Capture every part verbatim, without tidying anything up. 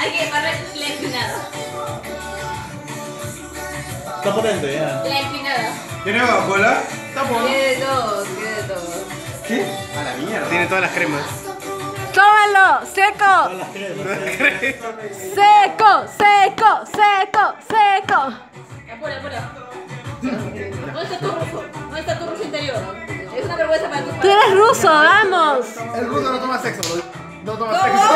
Hay que llamarle la empinada. Está potente, ya. La empinada. ¿Tiene Coca-Cola? Tampoco. Tiene de todo, tiene de todo. ¿Qué? A la mierda. Tiene todas las cremas. ¡Tómalo! ¡Seco! Todas las cremas. ¡Seco! ¡Seco! ¡Seco! ¡Seco! Apura, apura. ¿Dónde está tu ruso? ¿Dónde está tu ruso interior? Es una vergüenza para tus padres. ¡Tú eres ruso! ¡Vamos! El ruso no toma sexo, bro. No toma ¿Cómo? sexo.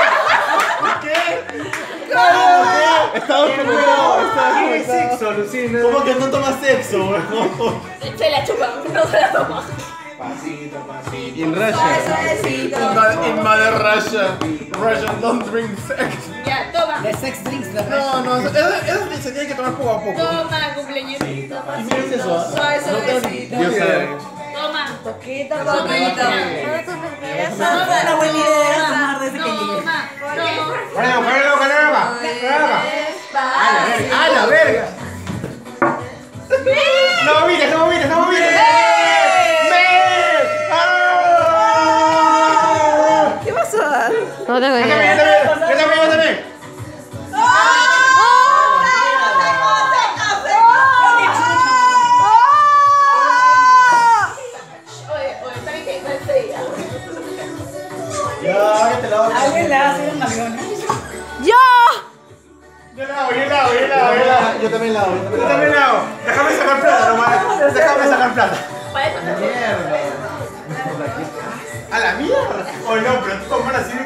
Está documentado, está documentado. Sexo, Lucina. ¿Cómo que no tomas sexo, weón? Se la chupa, no se la toma. Pasito, pasito. Y en Russia. Suavecito. In Mother Russia. Russian don't drink sex. Ya, toma. De sex drinks, de No, no, eso, eso se tiene que tomar poco a poco. Toma, cumpleañito. ¿Y qué es eso? ah? Suave, suavecito. Dios sabe. Toma. Poquito, Toma. poquito. Toma. Una buena idea esa desde que llegué. Toma. Toma. Bueno, bueno, caramba. Caramba. A la verga. No vomites, no vomites, no vomites. ¿Qué pasó? No tengo Yo también, yo idea. también, yo también, yo también. Oye, oye, está bien que no esté ya. Ya, cállate la boca. Alguien le hace un avión. ¡Yo! Yo la hago, yo la hago, yo la hago, yo la hago. Yo también la hago. Yo también la hago. Déjame sacar plata nomás. Déjame sacar plata. Para eso no. Mierda. A la mierda. Oh no, pero tú tomas así de